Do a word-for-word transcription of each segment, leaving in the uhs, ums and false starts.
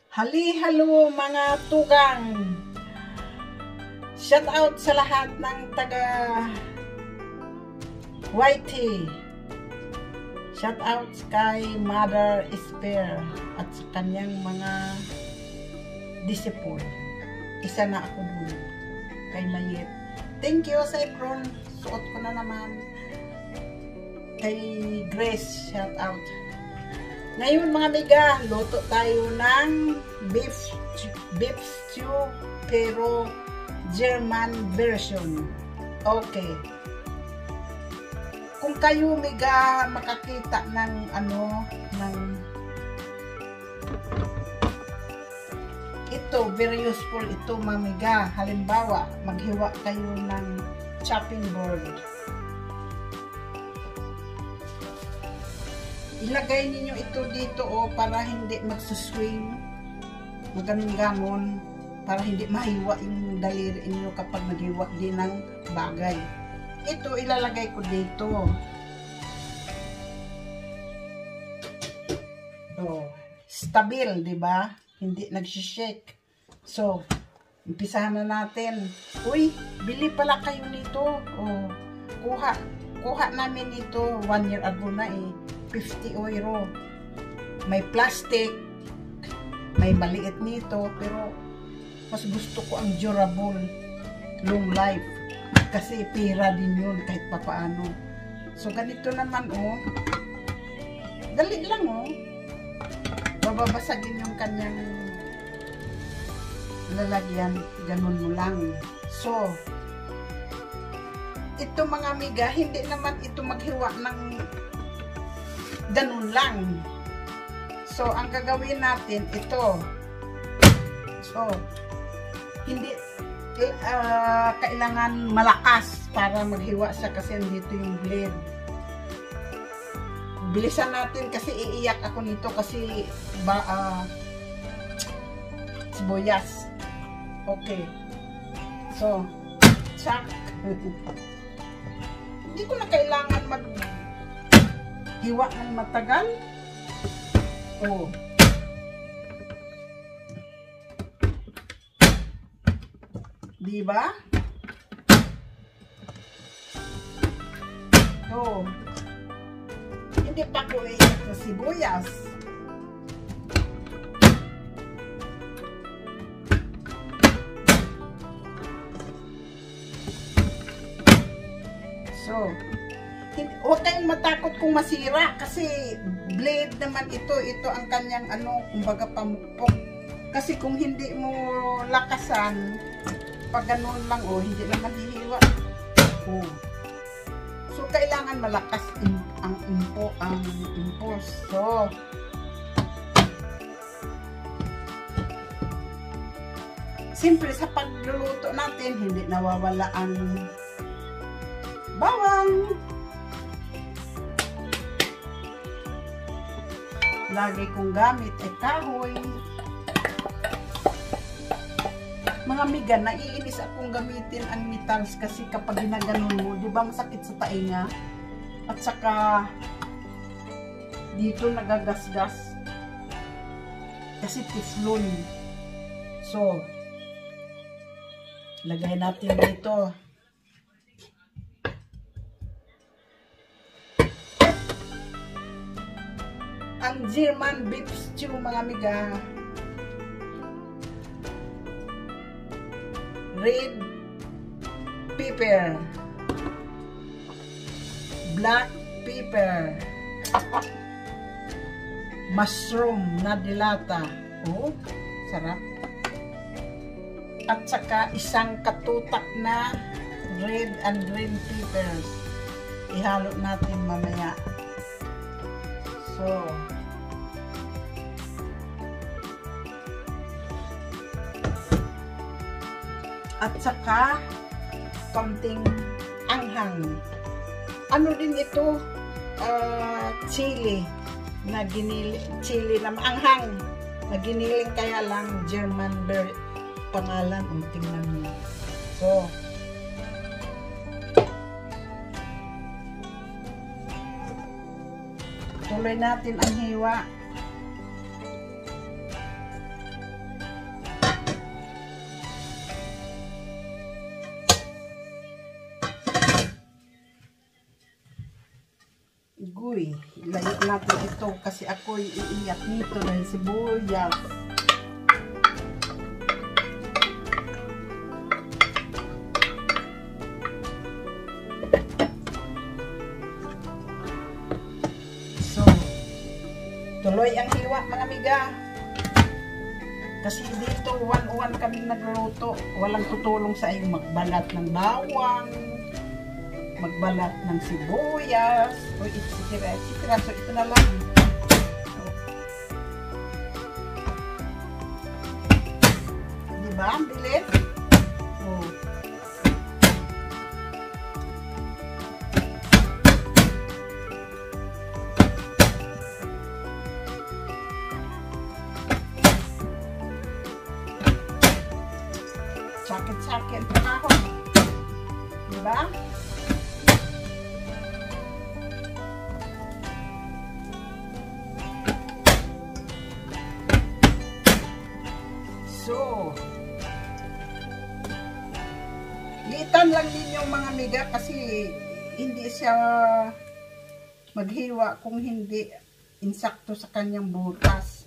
Hali-halo mga tugang! Shout out sa lahat ng taga Y T. Shout out kay Mother Esper at sa kanyang mga disciple. Isa na ako dun kay Mayet. Thank you sa Ekron. Suot ko na naman. Kay Grace, shout out. Ngayon mga amiga, luto tayo ng beef, beef stew pero German version. Okay. Kung kayo miga makakita ng ano, ng ito, very useful ito mga amiga. Halimbawa, maghiwa kayo ng chopping board. Ilagay ninyo ito dito o oh, para hindi magsuswing, maganon-ganon, para hindi mahiwa yung daliri niyo kapag naghiwa din ng bagay. Ito ilalagay ko dito. Oh, stabil, 'di ba? Hindi nagsishake. So, umpisahan na natin. Uy, bili pala kayo nito. Oh, kuha, kuha namin ito one year ago na eh. fifty euro. May plastic, may maliit nito, pero mas gusto ko ang durable, long life. Kasi pera din yun kahit papaano. So ganito naman oh. Dali lang oh. Bababasagin yung kanyang lalagyan. Ganun mo lang. So, ito mga amiga, hindi naman ito maghiwa ng ganun lang. So, ang gagawin natin, ito. So, hindi, uh, kailangan malakas para maghiwa siya kasi nandito yung blade. Bilisan natin kasi iiyak ako nito kasi ba, uh, sibuyas. Okay. So, check. Hindi ko na kailangan mag hiwa ng matagal. Oh. Diba? Oh. Hindi pa ko iiyak sa sibuyas. So, huwag kayong matakot kung masira kasi blade naman ito. Ito ang kanyang ano, kumbaga pamukpok. Kasi kung hindi mo lakasan, pag ganun lang oh, hindi naman hihiwa. Oh. So kailangan malakas in, ang impo, ang impulse. So, siyempre sa pagluluto natin, hindi nawawala ang bawang. Lagi kong gamit ay kahoy. Mga amiga, naiinis akong gamitin ang metals kasi kapag ginaganon mo, di ba masakit sa tainga? At saka dito nagagasgas kasi tiflon. So, lagay natin dito. Ang German beef stew mga amiga. Red pepper, black pepper, mushroom na dilata. Oh, sarap. At saka isang katutak na red and green peppers. Ihalo natin mamaya. So, at saka konting anghang. Ano din ito? Uh, chili na giniling, chili na maanghang na giniling, kaya lang German bird pangalan. Um, tingnan mo. So, tuloy natin ang hiwa. Guy, ilayo natin ito kasi ako'y iiyak nito dahil sibuyas. So, tuloy ang hiwa mga amiga. Kasi dito, one-one kami nagluluto. Walang tutulong sa iyo magbalat ng bawang, magbalat ng sibuyas, o et cetera et cetera. So, ito na lang. Diba? Ang bilis? Oh. Sakit-sakit pa ako. Diba? So, litan lang ninyo mga amiga kasi hindi siya maghiwa kung hindi insakto sa kanyang butas.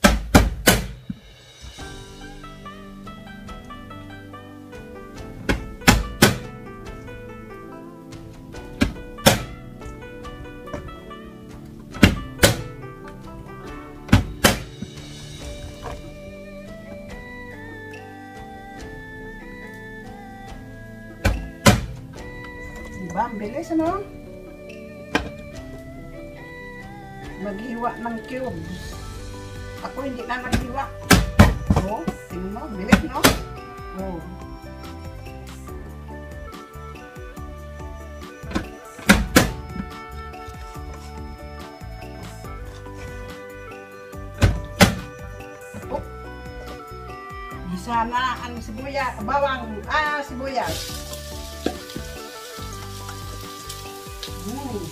Diba? Ang bilis, ano? Maghiwa ng cubes. Ako hindi na naghiwa. Oh, tingnan mo. Bilis, no? Oh. Oh. Gisa na ang sibuyas. Bawang. Ah, sibuyas. Hmm.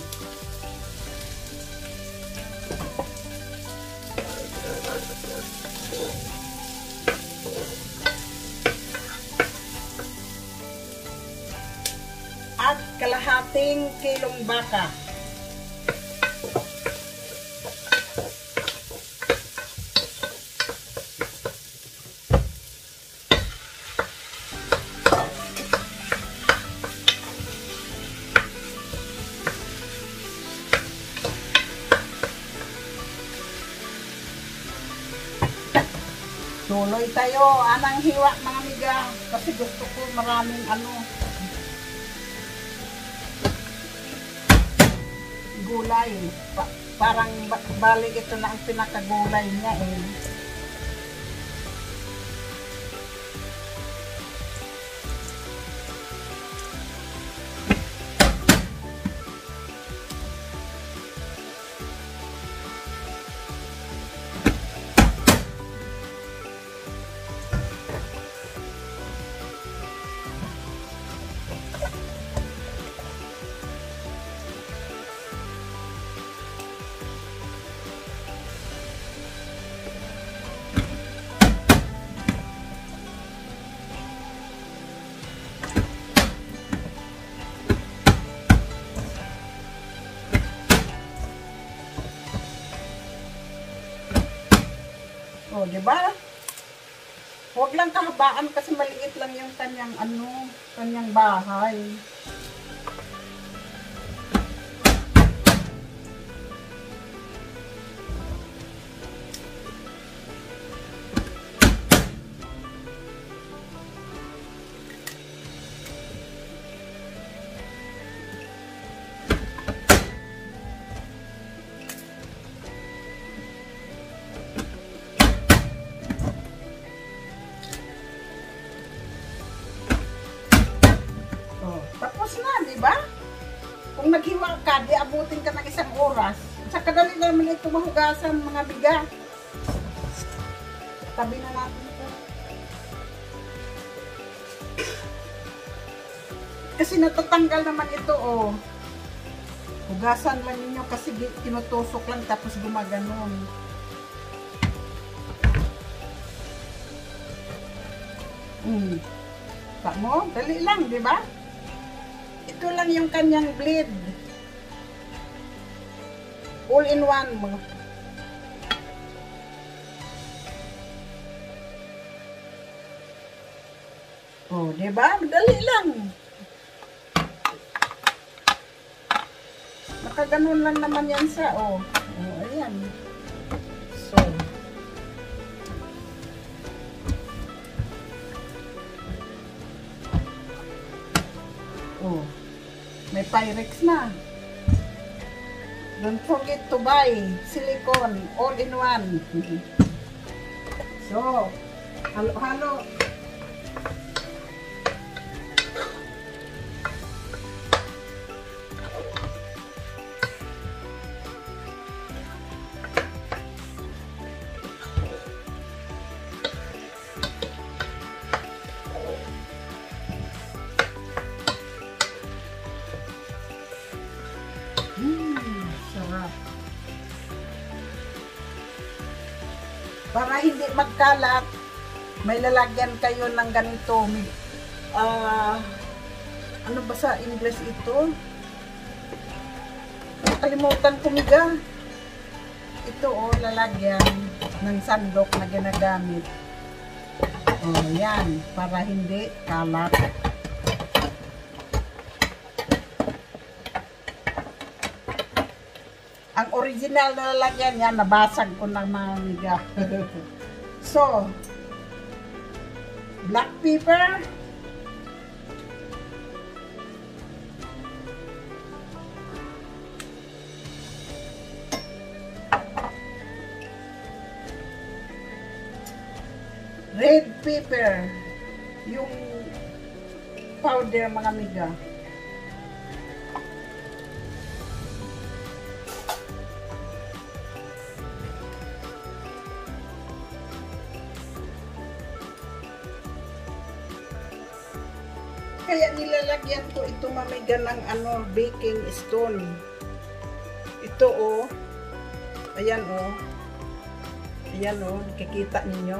At kalahating kilong baka. Tuloy tayo, anang hiwa mga amiga, kasi gusto ko maraming ano, gulay. Pa parang balik ito na ang pinakagulay niya eh. Oh, di ba? Huwag lang kahabaan kasi maliit lang yung kanyang ano, kanyang bahay. Tapos na, di ba? Kung naghiwa ka, di abutin ka ng isang oras. Sa kadali naman ito mahugasan, mga biga. Tabi na natin ito. Kasi natatanggal naman ito, oh. Hugasan lang ninyo kasi tinutusok lang tapos gumaganon. Hmm. Tamo, dali lang, di ba? Ito lang yung kanyang blade. All in one mo. Oh, diba? Madali lang. Nakaganon lang naman yan sa, oh. Oh, ayan. So, oh, may Pyrex na. Don't forget to buy silicone all in one. So, halo-halo. Hmm, sarap. Para hindi magkalat, may lalagyan kayo ng ganito. Uh, ano ba sa English ito? Nakalimutan ko miga. Ito oh, lalagyan ng sandok na ginagamit. Oh, yan. Para hindi kalat. Ang original na lalagyan yan, nabasag ko ng mga miga. So, black pepper. Red pepper. Yung powder mga miga. Kaya nilalagyan ko ito mamiga ng ano, baking stone. Ito oh. Ayan oh. Ayan oh, nakikita ninyo.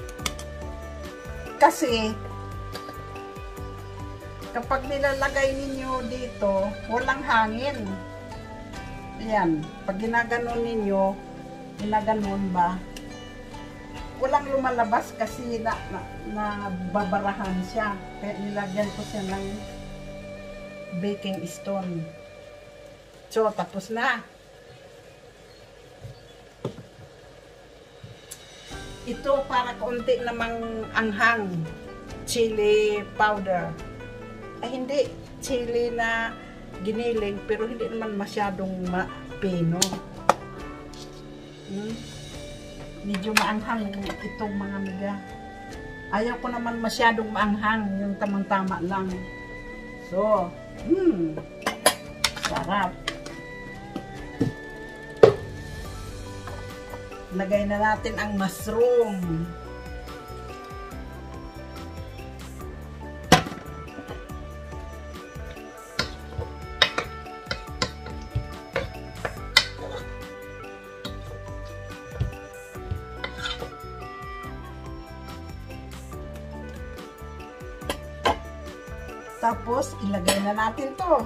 Kasi kapag nilalagay ninyo dito, walang hangin. Ayan, pag ginaganon ninyo, ginaganon ba? Walang lumalabas kasi na, na, na babarahan siya. Kaya nilagyan ko siya ng baking stone. So, tapos na. Ito para kaunti namang anghang. Chili powder. Ay, hindi. Chili na giniling, pero hindi naman masyadong mapino. Hmm? Medyo maanghang itong mga miga. Ayaw ko naman masyadong maanghang, yung tamang-tama lang. So, hmm, sarap. Lagay na natin ang mushroom. Tapos, ilagay na natin to.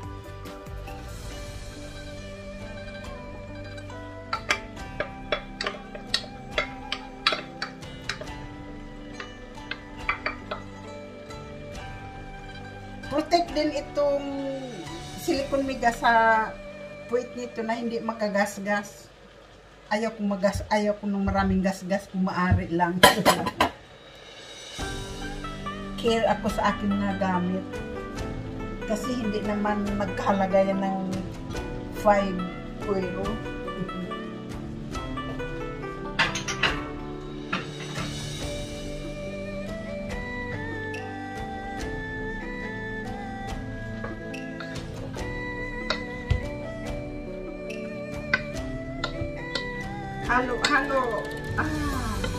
Protect din itong silicone miga sa puwit nito na hindi makagasgas. Ayaw kong magas, ayaw kong ng maraming gasgas kung maaari lang. Care ako sa aking mga gamit. Kasi hindi naman magkahalaga yan ng five euro. Halo, halo. Ah.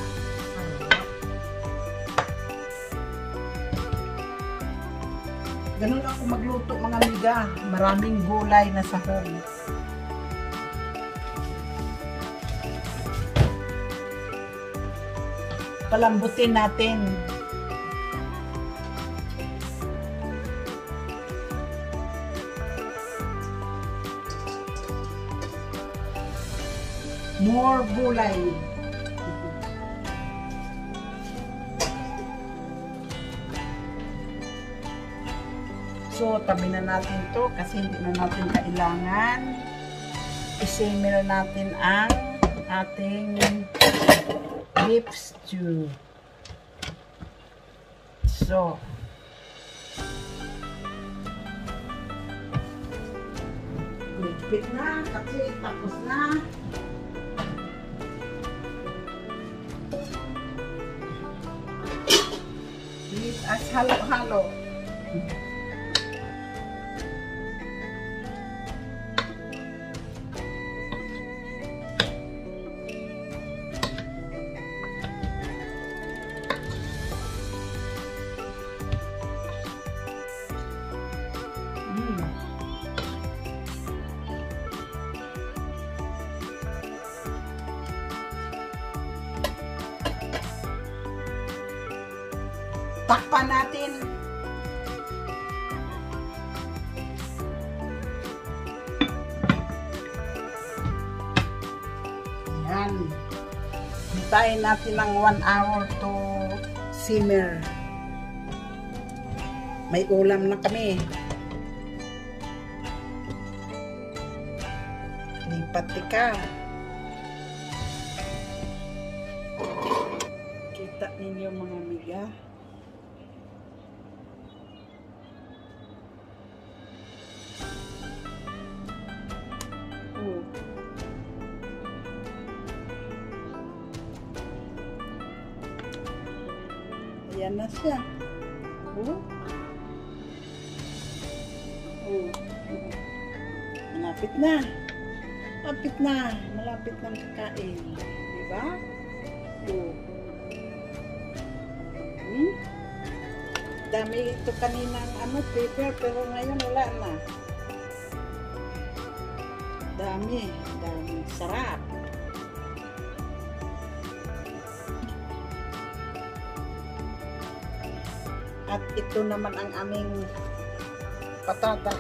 Ganun ako magluto mga miga. Maraming gulay na sahog. Palambutin natin. more gulay. So, tabi na natin to kasi hindi na natin kailangan. I-simmer natin ang ating beef stew. So, ligpit na kasi tapos na. Please, as halo-halo. Takpan natin. Yan. Hintayin natin ng one hour to simmer. May ulam na kami. Lipat ka. Kita ninyo mga amiga. Oh. Ayan na siya. Oh. Oh. Malapit na. Malapit na. Malapit ng kakain. Diba? Oh. Hmm? Dami ito kaninang ano, paper, pero ngayon wala na. Dami, dami, sarap. At ito naman ang aming patatas.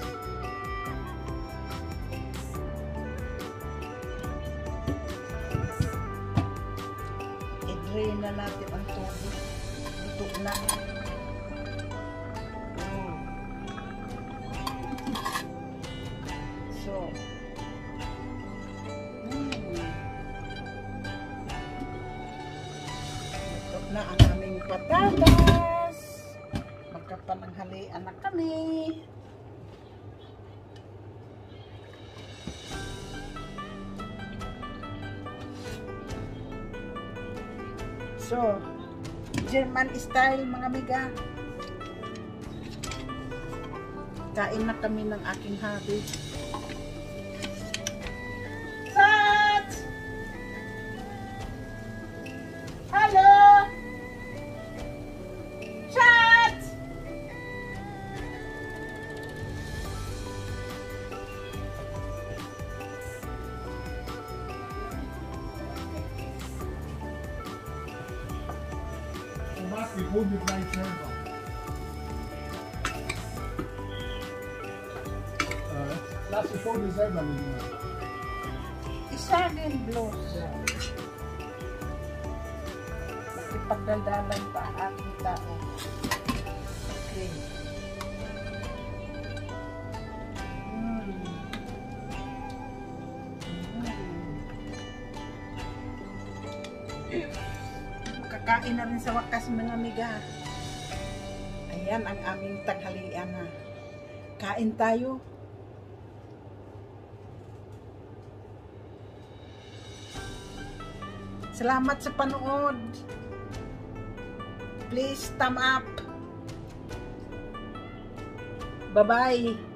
I-drain na natin ang tubig. Ito na. Oh. So, na ang aming patatas. Magkapananghalian na kami. So, German style mga amiga. Kain na kami ng aking hubby. Hold your right turn on. Uh, last before the zebra. Isa din blows. Makipagdaldalan pa ang aking tao. Okay. Mm. Mm. Kakain na rin sa wakas mga amiga. Ayan ang aming tanghalian na. Kain tayo. Salamat sa panood. Please thumb up. Bye-bye.